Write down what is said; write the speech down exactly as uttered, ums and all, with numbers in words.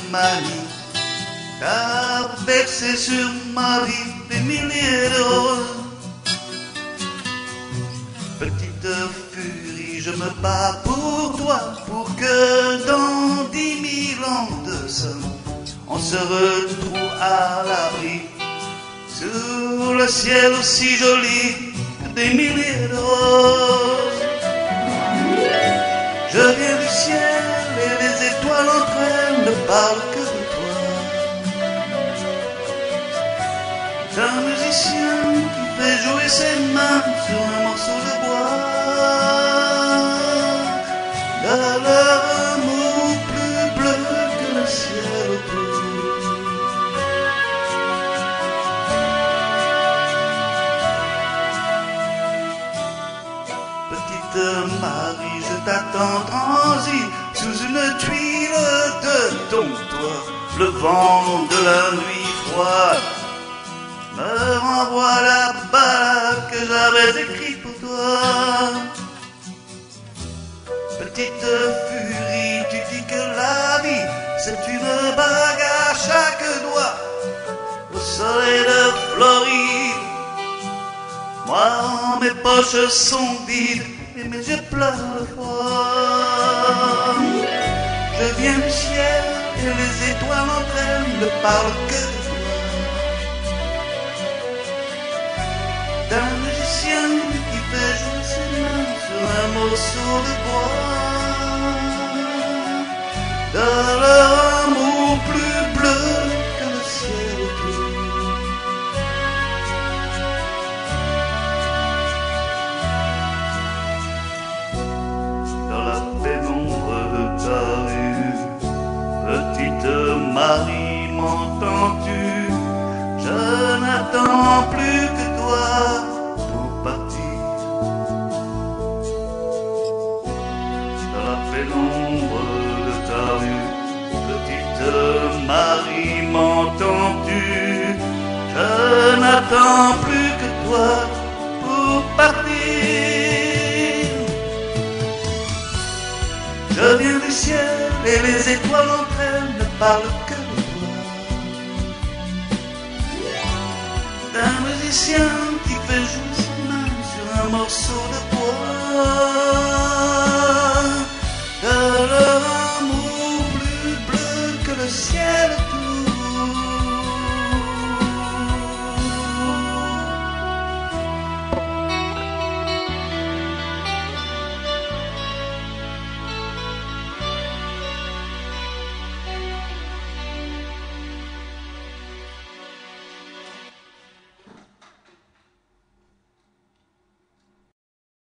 manie t'as versé sur ma vie des milliers de roses. Petite furie, je me bats pour toi, pour que dans dix mille ans de somme, on se retrouve à l'abri, sous le ciel aussi joli, des milliers de roses. Je viens du ciel et les étoiles entre elles ne parlent que de toi. C'est un musicien qui fait jouer ses mains sur un morceau de bois. De leur amour plus bleu que le ciel autour. Petite Marie, je t'attends transi sous une tuile de ton toit. Le vent de la nuit froide me renvoie la balade que j'avais écrite pour toi. Petite furie, tu dis que la vie c'est une bague à chaque doigt au soleil de Floride. Moi, mes poches sont vides et mes yeux pleurent de froid. Je viens du ciel et les étoiles entre elles ne parlent que de toi. D'un musicien qui fait jouer ses mains sur un morceau de bois. De leur amour plus bleu que le ciel autour. Dans la pénombre de ta rue, petite Marie, m'entends-tu? Je n'attends plus que toi pour partir. Dans la pénombre de ta rue, petite Marie, m'entends-tu? Je n'attends plus que toi pour partir. Je viens du ciel et les étoiles entre elles ne parlent que de toi. D'un musicien qui fait jouer ses mains sur un morceau de bois.